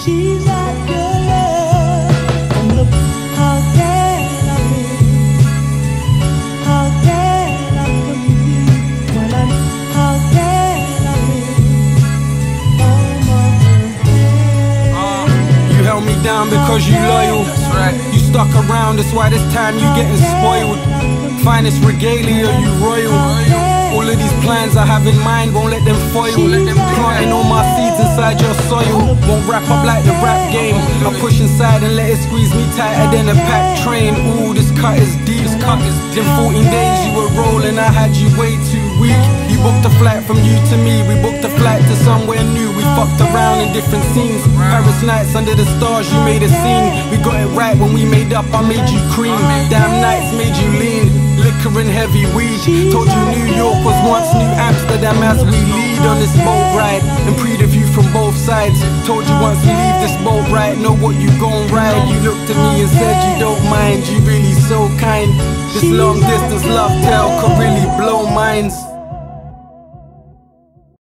she's not your love. And look, how can I live? How can I compete when I know? How can I live on my head? You held me down because you loyal. That's right. You stuck around, that's why this time you getting spoiled. Finest regalia, you royal. All of these plans I have in mind, won't let them foil. Planting all my seeds inside your soil. Won't wrap up like the rap game. I push inside and let it squeeze me tighter than a packed train. Ooh, this cut is deep. In 14 days you were rolling, I had you way too weak. You booked a flight from you to me, we booked a flight to somewhere new. We fucked around in different scenes. Paris nights under the stars, you made a scene. We got it right when we made up, I made you cream. Damn nights made you lean. Liquor and heavy weed. Told you New York was once New Amsterdam as we lead on this boat ride. And pre the view from both sides. Told you once we leave this boat ride, know what you gon' ride. You looked at me and said you don't mind. You really so kind. This long distance love tale could really blow minds.